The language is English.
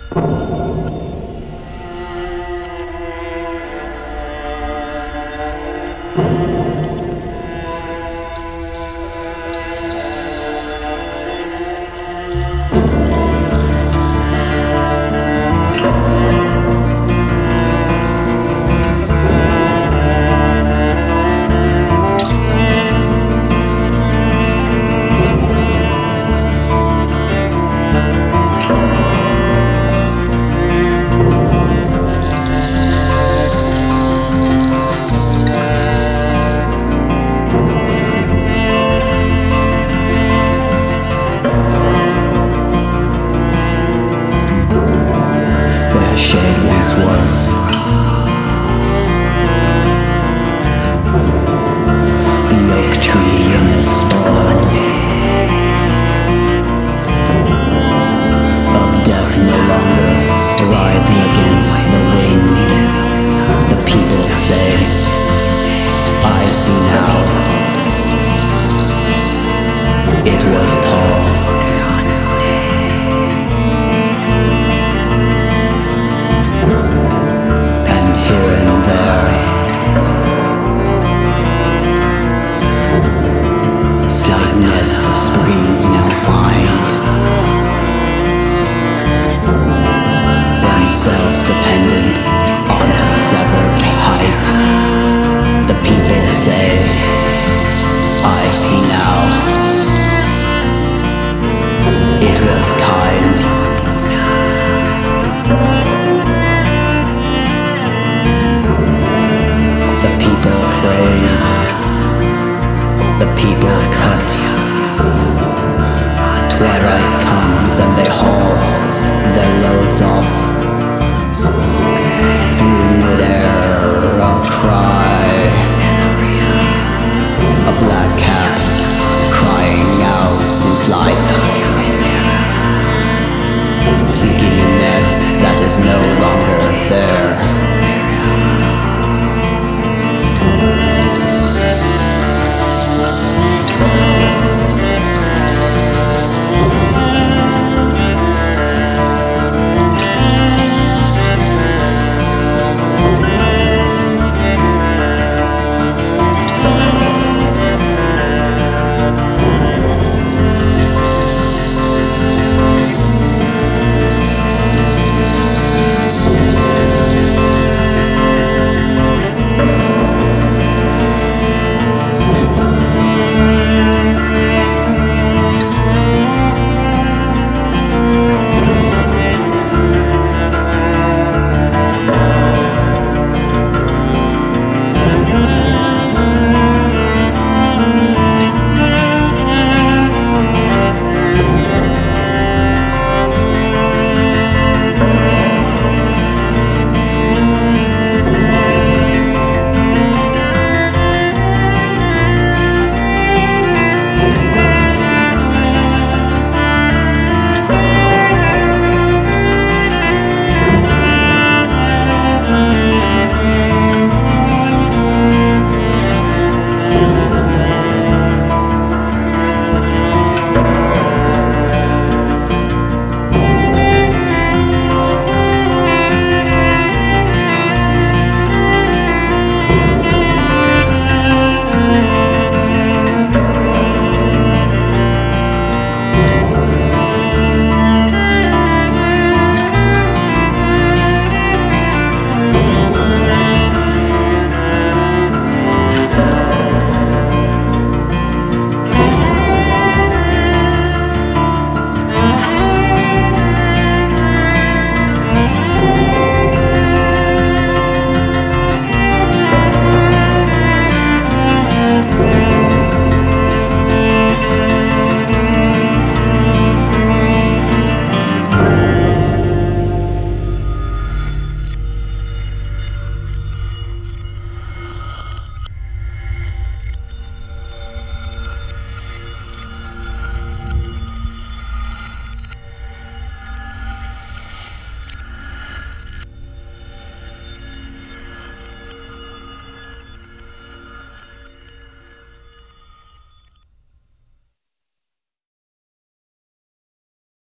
Shade once was. The oak tree in the spawn of death no longer writhes against the wind. The people say, I see now. It was tall. Slightness of spring now find themselves dependent on a severed height. The people say, I see now. It was kind. The people praise. The people cut. Twilight comes and they haul their loads off. Through mid-air a cry. A black cat crying out in flight, seeking a nest that is no longer there.